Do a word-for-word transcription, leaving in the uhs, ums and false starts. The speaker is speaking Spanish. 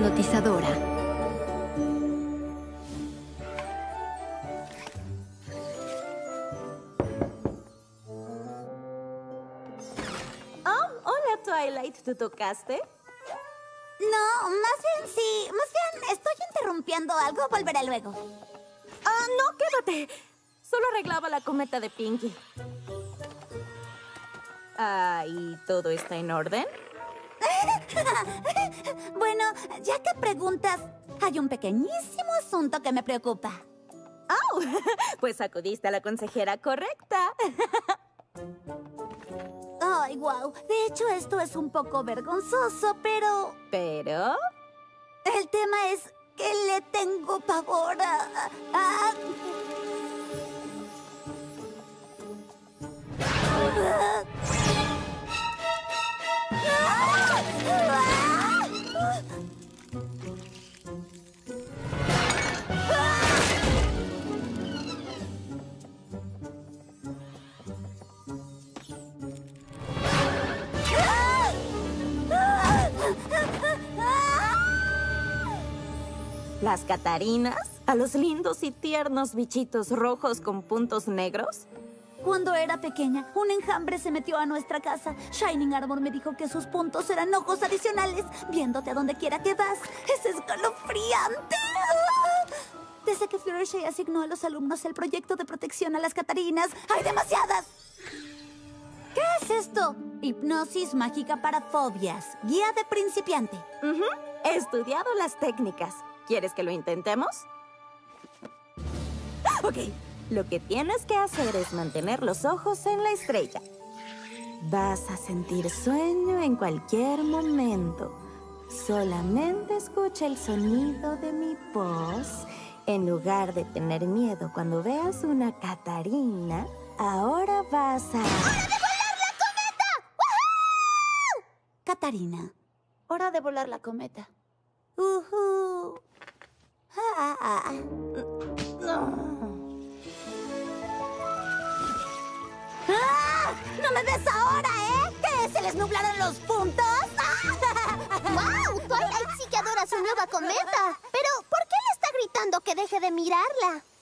hipnotizadora. Oh, hola, Twilight. ¿Tú tocaste? No, más bien sí. Más bien estoy interrumpiendo algo. Volveré luego. Ah, no, quédate. Solo arreglaba la cometa de Pinkie. Ah, ¿y todo está en orden? Bueno, ya que preguntas, hay un pequeñísimo asunto que me preocupa. ¡Oh! Pues acudiste a la consejera correcta. Ay, wow. De hecho, esto es un poco vergonzoso, pero... ¿Pero? El tema es que le tengo pavor a... a... ¿Las Catarinas? ¿A los lindos y tiernos bichitos rojos con puntos negros? Cuando era pequeña, un enjambre se metió a nuestra casa. Shining Arbor me dijo que sus puntos eran ojos adicionales, viéndote a donde quiera que vas. ¡Es escalofriante! Desde que Fluttershy asignó a los alumnos el proyecto de protección a las Catarinas, ¡hay demasiadas! ¿Qué es esto? Hipnosis mágica para fobias. Guía de principiante. Uh-huh. He estudiado las técnicas. ¿Quieres que lo intentemos? Ok. Lo que tienes que hacer es mantener los ojos en la estrella. Vas a sentir sueño en cualquier momento. Solamente escucha el sonido de mi voz. En lugar de tener miedo cuando veas una Catarina, ahora vas a... ¡Hora de volar la cometa! ¡Woohoo! Catarina, hora de volar la cometa. Uh-huh. Ah, ah, ah. No. ¡Ah! ¡No me ves ahora, eh! ¿Qué? ¿Se les nublaron los puntos? ¡Wow! Twilight sí que adora su nueva cometa. Pero, ¿por qué le está gritando que deje de mirarla?